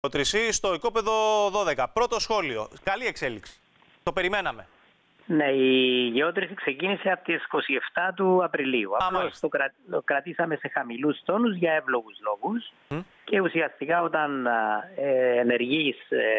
Τρισή στο οικόπεδο 12. Πρώτο σχόλιο. Καλή εξέλιξη. Το περιμέναμε. Ναι, η γεώτρηση ξεκίνησε από τις 27 του Απριλίου. Απλώς το κρατήσαμε σε χαμηλούς τόνους για εύλογους λόγους. Και ουσιαστικά όταν ενεργείς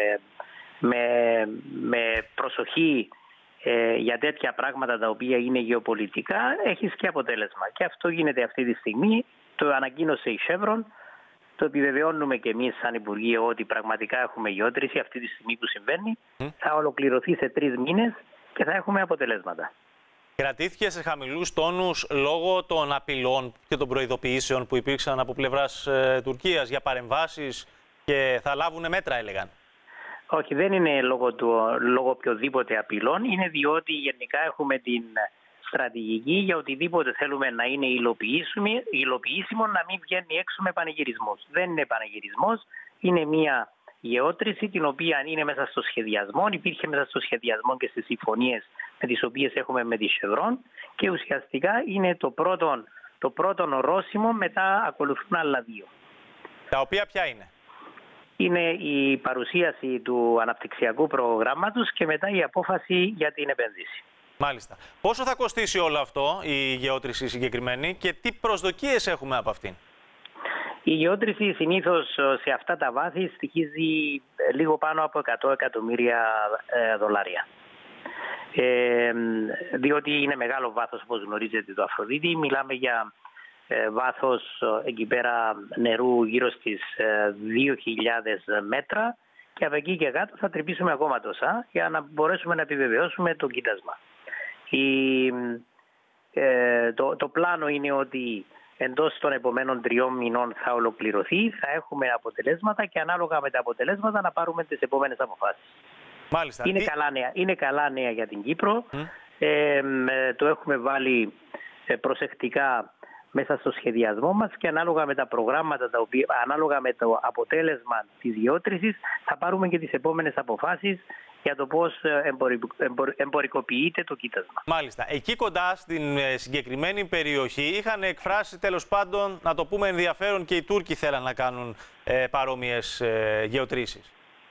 με προσοχή για τέτοια πράγματα τα οποία είναι γεωπολιτικά, έχεις και αποτέλεσμα. Και αυτό γίνεται αυτή τη στιγμή. Το ανακοίνωσε η Chevron. Το επιβεβαιώνουμε και εμείς σαν Υπουργείο ότι πραγματικά έχουμε γεώτρηση αυτή τη στιγμή που συμβαίνει. Θα ολοκληρωθεί σε 3 μήνες και θα έχουμε αποτελέσματα. Κρατήθηκε σε χαμηλούς τόνους λόγω των απειλών και των προειδοποιήσεων που υπήρξαν από πλευράς Τουρκίας για παρεμβάσεις και θα λάβουν μέτρα, έλεγαν. Όχι, δεν είναι λόγω οποιοδήποτε απειλών. Είναι διότι γενικά έχουμε την στρατηγική για οτιδήποτε θέλουμε να είναι υλοποιήσιμο, να μην βγαίνει έξω με πανηγυρισμούς. Δεν είναι πανηγυρισμός, είναι μια γεώτρηση την οποία είναι μέσα στο σχεδιασμό, υπήρχε μέσα στο σχεδιασμό και στις συμφωνίες με τις οποίες έχουμε με τη Chevron και ουσιαστικά είναι το πρώτο ορόσημο, μετά ακολουθούν άλλα 2. Τα οποία ποια είναι? Είναι η παρουσίαση του αναπτυξιακού προγράμματος και μετά η απόφαση για την επένδυση. Μάλιστα. Πόσο θα κοστίσει όλο αυτό η γεώτρηση συγκεκριμένη και τι προσδοκίες έχουμε από αυτήν? Η γεώτρηση συνήθως σε αυτά τα βάθη στοιχίζει λίγο πάνω από 100 εκατομμύρια δολάρια. Διότι είναι μεγάλο βάθος, όπως γνωρίζετε, το Αφροδίτη. Μιλάμε για βάθος εκεί πέρα νερού γύρω στις 2.000 μέτρα και από εκεί και κάτω θα τρυπήσουμε ακόμα τόσα για να μπορέσουμε να επιβεβαιώσουμε το κοίτασμα. Το πλάνο είναι ότι εντός των επομένων 3 μηνών θα ολοκληρωθεί, θα έχουμε αποτελέσματα και ανάλογα με τα αποτελέσματα να πάρουμε τις επόμενες αποφάσεις. Μάλιστα. Είναι καλά νέα για την Κύπρο. Το έχουμε βάλει προσεκτικά μέσα στο σχεδιασμό μας και ανάλογα με τα προγράμματα, ανάλογα με το αποτέλεσμα της γεώτρησης θα πάρουμε και τις επόμενες αποφάσεις για το πώς εμπορικοποιείται το κοίτασμα. Μάλιστα. Εκεί κοντά στην συγκεκριμένη περιοχή είχαν εκφράσει τέλος πάντων, να το πούμε, ενδιαφέρον και οι Τούρκοι θέλαν να κάνουν παρόμοιες γεωτρήσεις.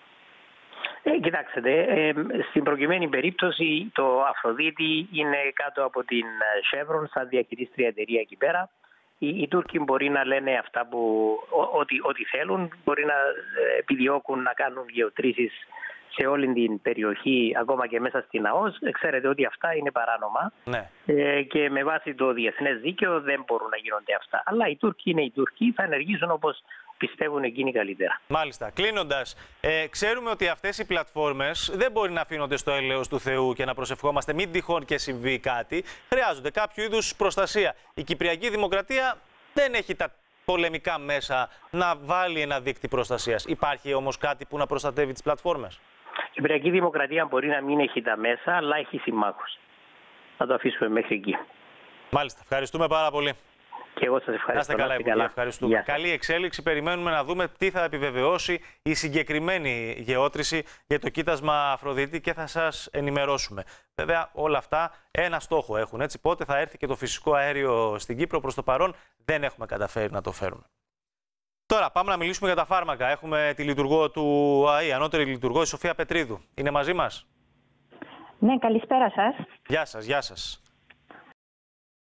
Κοιτάξτε, στην προκειμένη περίπτωση το Αφροδίτη είναι κάτω από την Chevron σαν διαχειρίστρια εταιρεία εκεί πέρα. Οι Τούρκοι μπορεί να λένε αυτά ό,τι θέλουν, μπορεί να επιδιώκουν να κάνουν γεωτρήσεις σε όλη την περιοχή, ακόμα και μέσα στην ΑΟΣ. Ξέρετε ότι αυτά είναι παράνομα. Ναι. Και με βάση το διεθνές δίκαιο δεν μπορούν να γίνονται αυτά. Αλλά οι Τούρκοι είναι οι Τούρκοι, θα ενεργήσουν όπως πιστεύουν εκείνοι καλύτερα. Μάλιστα. Κλείνοντας, ξέρουμε ότι αυτές οι πλατφόρμες δεν μπορεί να αφήνονται στο έλεος του Θεού και να προσευχόμαστε μην τυχόν και συμβεί κάτι. Χρειάζονται κάποιο είδους προστασία. Η Κυπριακή Δημοκρατία δεν έχει τα πολεμικά μέσα να βάλει ένα δίκτυο προστασίας. Υπάρχει όμως κάτι που να προστατεύει τις πλατφόρμες? Η Κυπριακή Δημοκρατία μπορεί να μην έχει τα μέσα, αλλά έχει συμμάχους. Θα το αφήσουμε μέχρι εκεί. Μάλιστα. Ευχαριστούμε πάρα πολύ. Και εγώ σας ευχαριστώ. Να είστε καλά, Υπουργέ. Ευχαριστούμε. Καλή εξέλιξη. Περιμένουμε να δούμε τι θα επιβεβαιώσει η συγκεκριμένη γεώτρηση για το κοίτασμα Αφροδίτη και θα σας ενημερώσουμε. Βέβαια, όλα αυτά ένα στόχο έχουν. Έτσι, πότε θα έρθει και το φυσικό αέριο στην Κύπρο? Προς το παρόν δεν έχουμε καταφέρει να το φέρουμε. Τώρα πάμε να μιλήσουμε για τα φάρμακα. Έχουμε τη λειτουργό του ΑΗ, ανώτερη λειτουργό, η Σοφία Πετρίδου. Είναι μαζί μας? Ναι, καλησπέρα σας. Γεια σας, γεια σας.